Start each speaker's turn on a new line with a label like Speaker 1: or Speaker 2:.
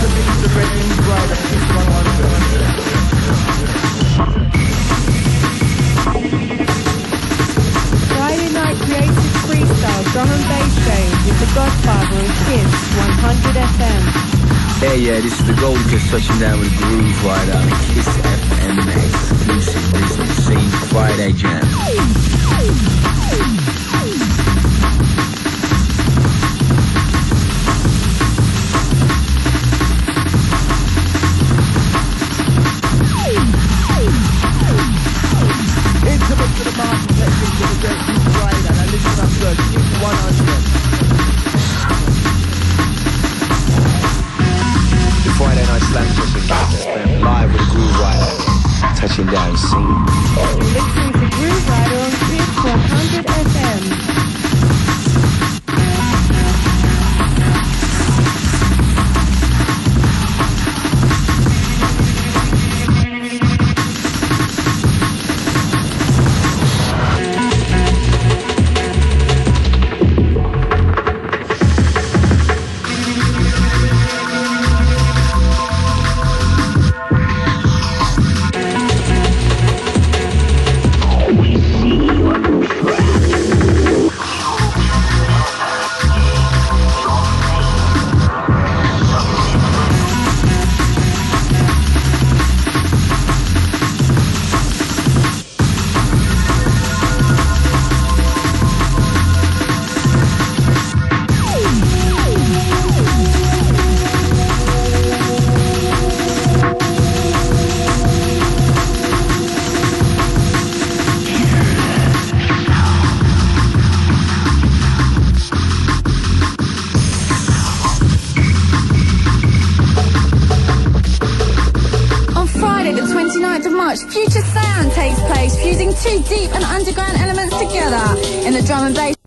Speaker 1: Friday night creative freestyle drum and bass show with the Godfather and Kids 100 FM.
Speaker 2: Yeah, this is the Gold Kiss touching down with Groove Rider on Kiss FM exclusive business scene Friday Jam.
Speaker 3: Intimate to the master technique of the great Groove Rider. Now listen up good, Kiss 100.
Speaker 2: Friday night slam session live with Groove Rider touching down scene.
Speaker 1: Listening to Groove Rider on Kids 100 FM.
Speaker 4: Future sound takes place, fusing two deep and underground elements together in the drum and bass